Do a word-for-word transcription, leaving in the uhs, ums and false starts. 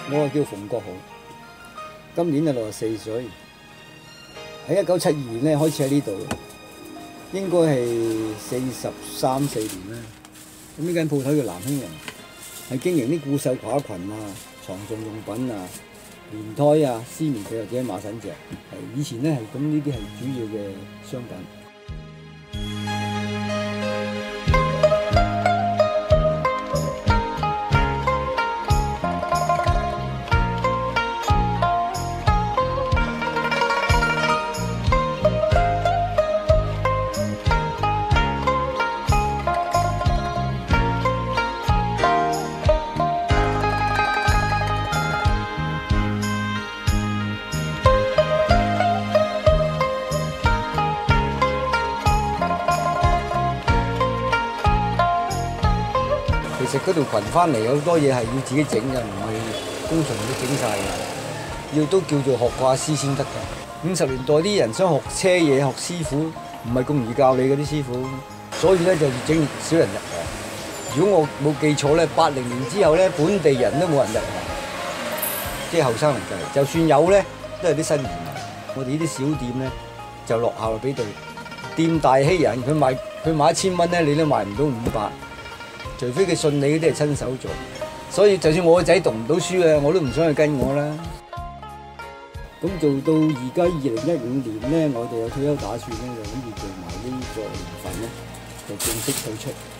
我係叫馮國豪，今年就六十四歲。喺一九七二年咧開始喺呢度，應該係四十三四年啦。咁呢間鋪頭叫南興人，係經營啲固繡褂裙啊、床上用品啊、棉胎啊、絲棉被或者馬神石。係以前咧係咁，呢啲係主要嘅商品。其實嗰條裙翻嚟好多嘢係要自己整嘅，唔係工場都整晒嘅，要都叫做學過下師先得㗎。五十年代啲人想學車嘢、學師傅，唔係咁易教你嗰啲師傅，所以咧就越整越少人入行。如果我冇記錯咧，八零年之後咧，本地人都冇人入行，即係後生人計。就算有咧，都係啲新移民。我哋呢啲小店咧就落後俾對店大欺人，佢賣佢賣一千蚊咧，你都賣唔到五百。除非佢信你嗰啲係親手做，所以就算我個仔讀唔到書啊，我都唔想去跟我啦。咁做到而家二零一五年咧，我哋有退休打算咧，就諗住做埋呢個年份咧，就正式退出。